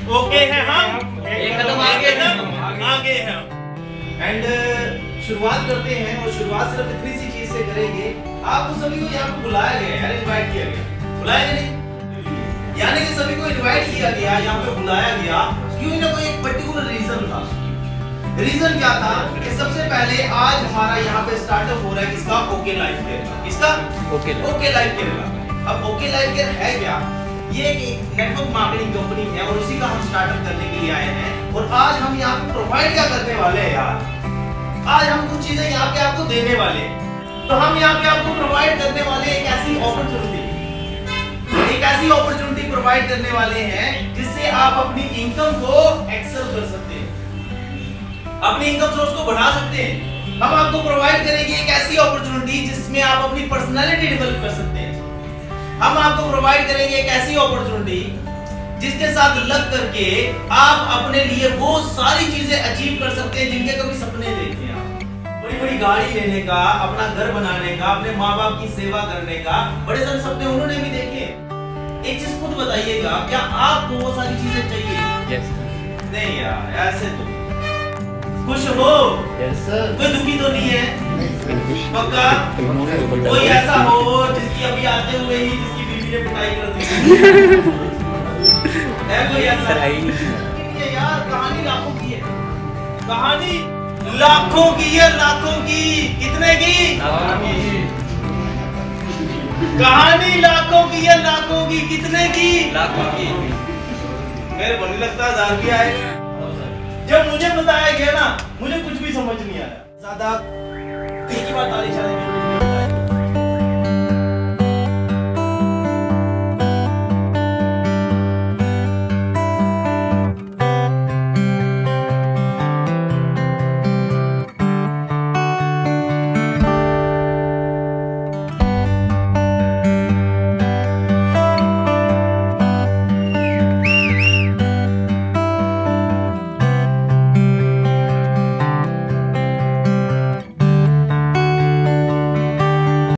Okay हैं हम, एक कदम आगे हैं। एंड शुरुआत करते हैं और शुरुआत सिर्फ इतनी सी चीज से करेंगे। आपको सभी को यहाँ पे बुलाया गया है, इनवाइट किया गया, बुलाया गया नहीं, यानी कि सभी को इनवाइट किया गया, यहाँ पे बुलाया गया क्यों ना कोई एक पर्टिकुलर रीजन था। रीजन क्या था कि सबसे पहले आज हमारा यहाँ पे स्टार्टअप हो रहा है किसका, ओके लाइफ केयर का। किसका? ओके लाइफ केयर का। अब ओके लाइफ केयर है क्या? ये एक नेटवर्क मार्केटिंग कंपनी है और उसी का हम स्टार्टअप करने के लिए आए हैं। और आज हम यहाँ पे प्रोवाइड क्या करने वाले हैं यार, आज हम कुछ चीजें यहाँ पे आपको देने वाले हैं। तो हम यहाँ पे आपको प्रोवाइड करने वाले एक ऐसी अपॉर्चुनिटी प्रोवाइड करने वाले हैं जिससे आप अपनी इनकम को एक्सेल कर सकते हैं, अपनी इनकम सोर्स को बढ़ा सकते हैं। हम आपको प्रोवाइड करेंगे एक ऐसी अपॉर्चुनिटी जिसमें आप अपनी पर्सनालिटी डेवलप कर सकते हैं। हम आपको प्रोवाइड करेंगे एक ऐसी अपॉर्चुनिटी जिसके साथ लग करके आप अपने लिए वो सारी चीजें अचीव कर सकते हैं जिनके कभी सपने देखे हैं। बड़ी बड़ी गाड़ी लेने का, अपना घर बनाने का, अपने माँ बाप की सेवा करने का, बड़े सारे सपने उन्होंने भी देखे। एक चीज खुद बताइएगा, क्या आपको वो सारी चीजें चाहिए? नहीं यार, ऐसे तो खुश हो? कोई दुखी तो नहीं है? पक्का? कोई ऐसा हो जिसकी अभी आते हुए ही जिसकी बीवी ने पिटाई कर दी है? कोई ऐसा? ये यार कहानी लाखों की है, कहानी लाखों की है, लाखों की। कितने की? कहानी लाखों की है, लाखों की। कितने की? लाखों की। मेरे को नहीं लगता 1000 की आएगा। जब मुझे बताया गया ना, मुझे कुछ भी समझ नहीं आया। ज्यादा एक ही बार ताली चलेगी।